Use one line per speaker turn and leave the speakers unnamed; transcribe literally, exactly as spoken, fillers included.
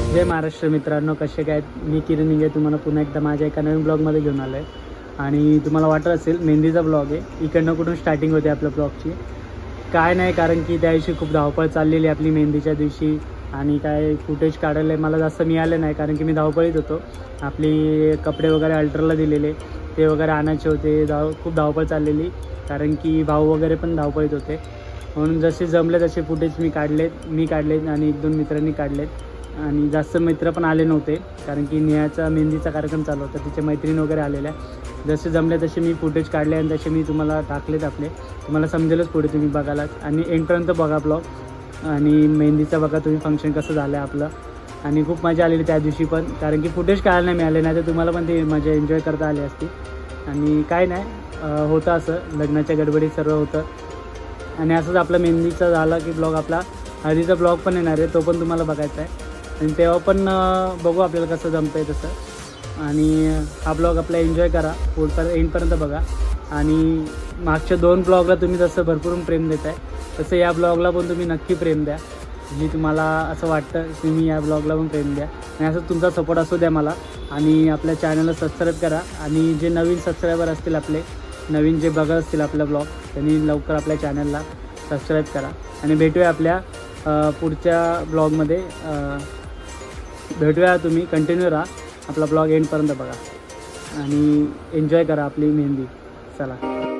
जय महाराष्ट्र मित्रांनो, कसे काय? मी किरण इंगे तुम्हाला पुन्हा एकदा माझ्या एका नवीन ब्लॉगमध्ये घेऊन आलो आहे. आणि तुम्हाला वाटत असेल मेहंदीचा ब्लॉग आहे, इकडनं कुठून स्टार्टिंग होते आपल्या ब्लॉगची. काय नाही, कारण की त्या दिवशी खूप धावपळ चाललेली आपली मेहंदीच्या दिवशी. आणि काय फुटेज काढायला मला जास्त मिळालं नाही, कारण की मी धावपळीत होतो. आपली कपडे वगैरे अल्टरला दिलेले ते वगैरे आणायचे होते. धाव खूप धावपळ चाललेली, कारण की भाऊ वगैरे पण धावपळीत होते. म्हणून जसे जमले तसे फुटेज मी काढलेत मी काढलेत आणि एक दोन मित्रांनी काढलेत. आणि जास्त मित्र पण आले नव्हते, कारण की नेहाचा मेहंदीचा कार्यक्रम चालू होता, तिच्या मैत्रीण वगैरे आलेल्या. जसे जमले तसे मी फुटेज काढले आणि तसे मी तुम्हाला टाकलेत आपले. तुम्हाला समजेलच पुढे, तुम्ही बघालाच. आणि एंडपर्यंत बघा ब्लॉग. आणि मेहंदीचा बघा तुम्ही फंक्शन कसं झालं आहे आपलं. आणि खूप मजा आलेली त्या दिवशी पण, कारण की फुटेज काढायला नाही मिळाले, नाही तर तुम्हाला पण ती मजा एन्जॉय करता आली असती. आणि काय नाही, होतं असं लग्नाच्या गडबडीत सर्व होतं. आणि असंच आपला मेहंदीचा झाला की ब्लॉग, आपला हळदीचा ब्लॉग पण येणार आहे, तो पण तुम्हाला बघायचा आहे. आणि तेव्हा पण बघू आपल्याला कसं जमतं आहे तसं. आणि हा ब्लॉग आपला एन्जॉय करा, पुढपर्यंत एंडपर्यंत बघा. आणि मागच्या दोन ब्लॉगला तुम्ही जसं भरपूर प्रेम देत आहे, तसं या ब्लॉगला पण तुम्ही नक्की प्रेम द्या. जी तुम्हाला असं वाटतं तुम्ही या ब्लॉगला पण प्रेम द्या. आणि असं तुमचा सपोर्ट असू द्या मला. आणि आपल्या चॅनलला सबस्क्राईब करा. आणि जे नवीन सबस्क्रायबर असतील, आपले नवीन जे बघत असतील आपला ब्लॉग, त्यांनी लवकर आपल्या चॅनलला सबस्क्राईब करा. आणि भेटूया आपल्या पुढच्या ब्लॉगमध्ये. भेटूया, तुम्ही कंटिन्यू राहा, आपला ब्लॉग एंडपर्यंत बघा आणि एन्जॉय करा आपली मेहंदी. चला.